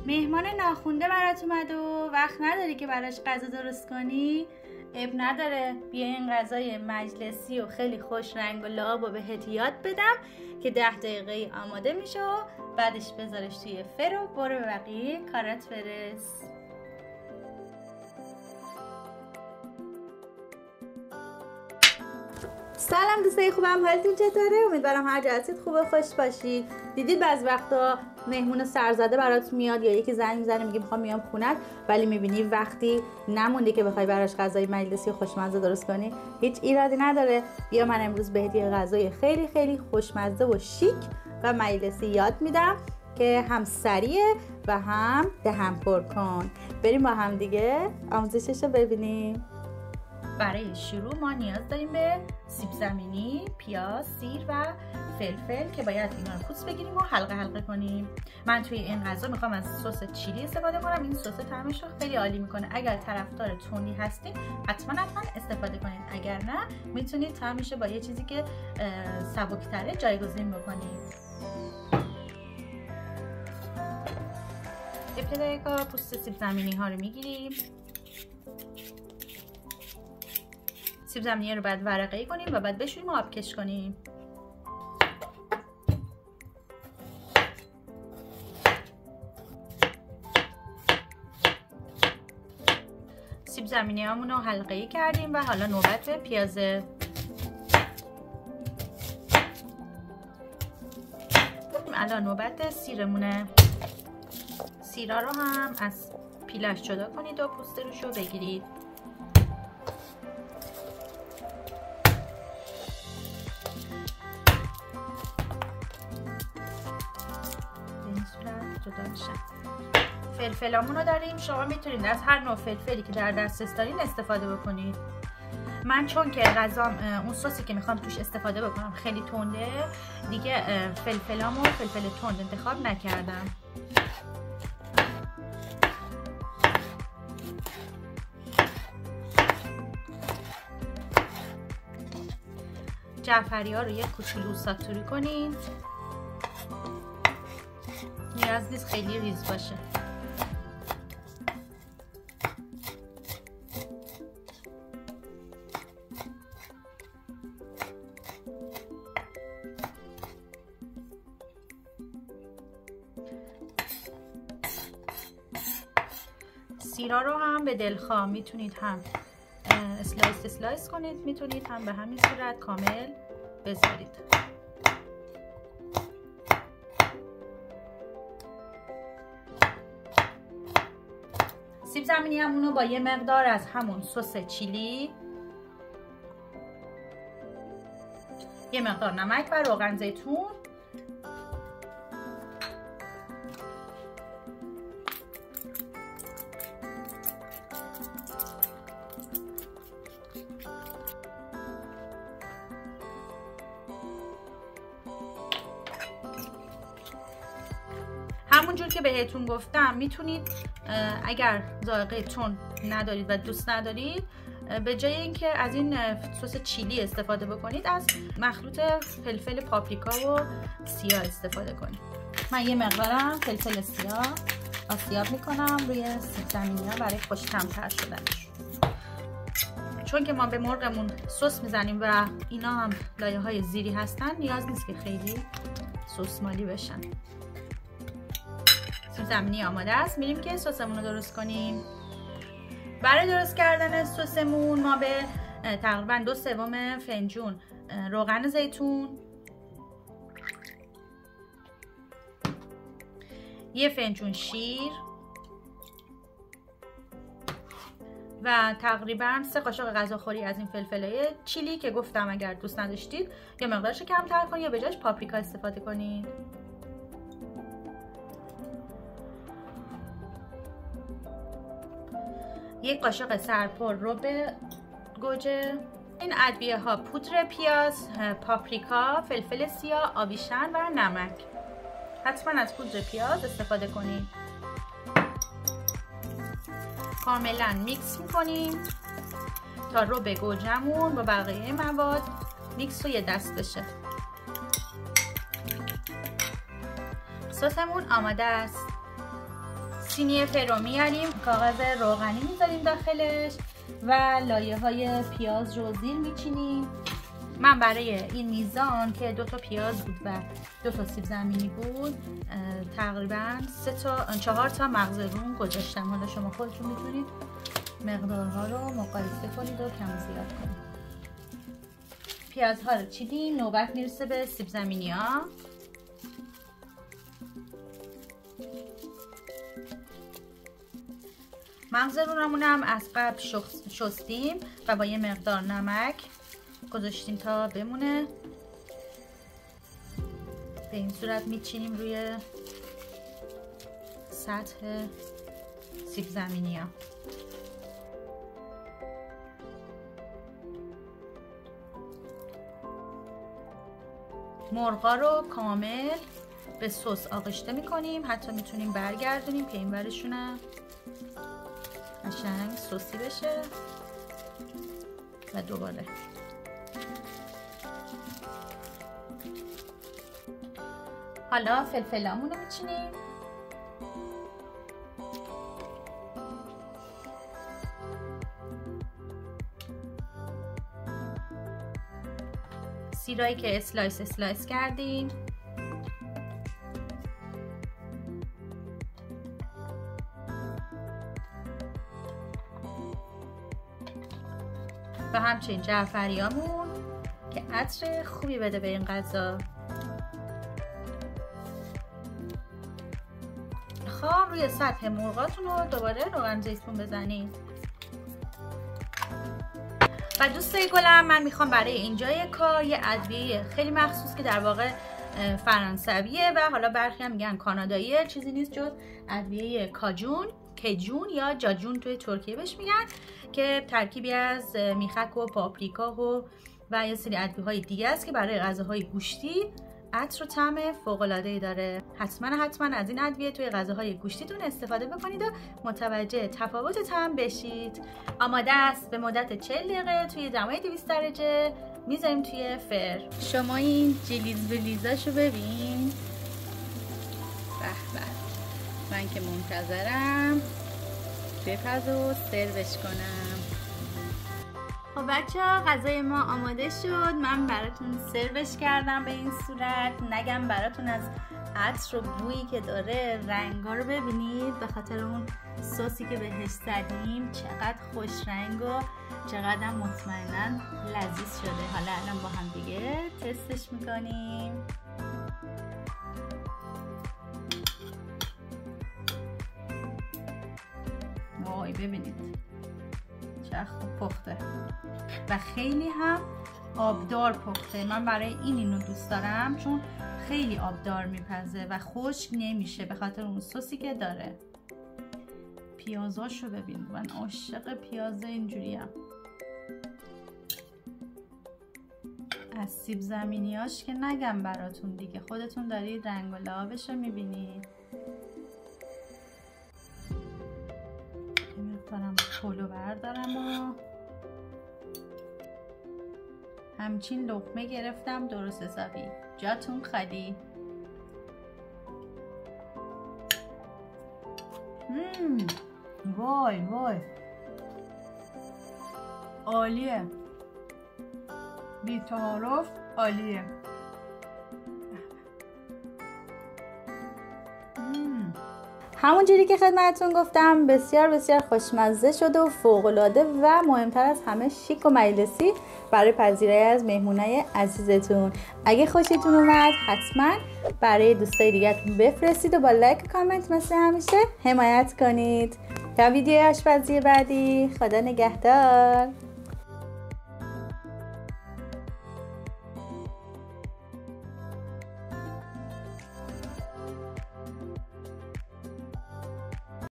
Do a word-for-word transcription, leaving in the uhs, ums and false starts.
مهمان ناخونده برات اومد و وقت نداری که براش غذا درست کنی؟ اب نداره، بیا این غذای مجلسی و خیلی خوش رنگ و لعاب و بهت یاد بدم که ده دقیقه آماده میشه و بعدش بذارش توی فر و برو به بقیه کارات برس. سلام دوستای خوبم، حالتون چطوره؟ امیدوارم هر جا هستید خوب و خوش باشید. دیدید بعضی وقتا مهمون سرزده برات میاد یا یکی زنگ میزنه میگه میخوام میام خونت، ولی میبینی وقتی نمونده که بخوای براش غذای مجلسی خوشمزه درست کنی. هیچ ایرادی نداره، بیا من امروز بهت یه غذای خیلی خیلی خوشمزه و شیک و مجلسی یاد میدم که هم سریعه و هم دهن پر کن. بریم با هم دیگه آموزشش رو ببینیم. برای شروع ما نیاز داریم به سیب زمینی، پیاز، سیر و فلفل که باید اینا رو پوست بگیریم و حلقه حلقه کنیم. من توی این غذا میخوام از سس چیلی استفاده کنم. این سس طعمش رو خیلی عالی میکنه. اگر طرفدار تندی هستین حتما حتما استفاده کنید، اگر نه میتونید طعمش رو با یه چیزی که سبک‌تره جایگزین بکنید. ابتدای کار پوست سیب زمینی ها رو میگیریم. سیب زمینی رو بعد ورقه‌ای کنیم و بعد بشوریم و آبکش کنیم. سیب زمینی هامون رو حلقه‌ای کردیم و حالا نوبت به پیازه. الان نوبت سیرمونه. سیرا رو هم از پیلش جدا کنید و پوست روش رو بگیرید. جدا میشن. فلفلامون رو داریم. شما میتونید از هر نوع فلفلی که در دسترس دارین استفاده بکنید. من چون که غذام اون سوسی که میخوام توش استفاده بکنم خیلی تنده، دیگه فلفلامو فلفل تند انتخاب نکردم. جعفری ها رو یک کوچولو ساتوری کنید. نیاز نیست خیلی ریز باشه. سیرا رو هم به دلخواه میتونید هم اسلایس اسلایس کنید، میتونید هم به همین صورت کامل بذارید. سیب زمینی همونو با یه مقدار از همون سس چیلی، یه مقدار نمک و روغن زیتون همونجور که بهتون گفتم میتونید اگر ذائقه تند ندارید و دوست ندارید به جای اینکه از این سس چیلی استفاده بکنید از مخلوط فلفل پاپریکا و سیاه استفاده کنید. من یه مقدارم فلفل سیاه آسیاب میکنم روی سیب زمینی ها برای خوش طعم‌تر شدنش. چون که ما به مرغمون سس میزنیم و اینا هم لایه های زیری هستن، نیاز نیست که خیلی سسمالی بشن. سیب زمینی آماده است. میریم که سسمون رو درست کنیم. برای درست کردن سسمون ما به تقریبا دو سوم فنجون روغن زیتون، یه فنجون شیر و تقریبا سه قاشق غذاخوری از این فلفلای چیلی که گفتم اگر دوست نداشتید یا مقدارش کمتر کنید یا به جاش پاپریکا استفاده کنید. یک قاشق سرپر رب گوجه. این ادویه ها پودر پیاز، پاپریکا، فلفل سیاه، آبیشن و نمک. حتما از پودر پیاز استفاده کنید. کاملا میکس میکنیم تا رب گوجهمون با بقیه مواد میکس و یه دست بشه. سسمون آماده است. سینی فر رو میاریم، کاغذ روغنی میذاریم داخلش و لایه های پیاز رو زیر میچینیم. من برای این میزان که دو تا پیاز بود و دو تا سیب زمینی بود تقریبا سه تا چهار تا مغز روم گذاشتم. حالا شما خودتون میتونید مقدارها رو مقایسه کنید و کم و زیاد کنید. پیازها رو چیدیم، نوبت میرسه به سیب زمینی ها. مغز رومون هم از قبل شستیم و با یه مقدار نمک گذاشتیم تا بمونه. به این صورت میچینیم روی سطح سیب زمینی ها. مرغا رو کامل به سس آغشته میکنیم، حتی میتونیم برگردونیم که این ورشونه قشنگ سوسی بشه و دوباره. حالا فلفلامون رو میچینیم. سیرایی که اسلایس اسلایس کردیم. و همچنین جعفریامون که عطر خوبی بده به این غذا. میخوام روی سطح مرغاتون رو دوباره روغن زیتون بزنید. و دوستای گلم، من میخوام برای اینجای کار یه ادویه خیلی مخصوص که در واقع فرانسویه و حالا برخی هم میگن کاناداییه، چیزی نیست جز ادویه کاجون، کجون یا جاجون توی ترکیه بهش میگن، که ترکیبی از میخک و پاپریکا و و یه سری ادویه‌های دیگه است که برای غذاهای گوشتی عطر و طعم فوق‌العاده‌ای داره. حتما حتما از این ادویه توی غذاهای گوشتیتون استفاده بکنید و متوجه تفاوت طعم بشید. آماده است. به مدت چهل دقیقه توی دمای دویست درجه میذاریم توی فر. شما این جلیز بلیزاشو ببین. به به. من که منتظرم بپزه و سروش کنم. خب بچه ها، غذای ما آماده شد. من براتون سروش کردم به این صورت. نگم براتون از عطر و بویی که داره. رنگا رو ببینید، به خاطر اون سوسی که بهش زدیم چقدر خوش رنگ و چقدر مطمئنا لذیذ شده. حالا الان با هم دیگه تستش میکنیم. وای ببینید چقدر خوب پخته و خیلی هم آبدار پخته. من برای این اینو دوست دارم چون خیلی آبدار میپزه و خشک نمیشه به خاطر اون سوسی که داره. پیازاشو ببین، من عاشق پیاز اینجوریم. از سیب زمینیاش که نگم براتون دیگه، خودتون دارید رنگ و لعابشو میبینید. میتونم پلو بردارم و همچین لقمه گرفتم درست حسابی. جاتون خالی. مم. وای وای عالیه، بی‌تعارف عالیه. همونجوری که خدمتتون گفتم بسیار بسیار خوشمزه شده و فوق‌العاده و مهمتر از همه شیک و مجلسی برای پذیرایی از مهمونای عزیزتون. اگه خوشتون اومد حتما برای دوستای دیگه‌تون بفرستید و با لایک و کامنت مثل همیشه حمایت کنید. تا ویدیوی آشپزی بعدی، خدا نگهدار.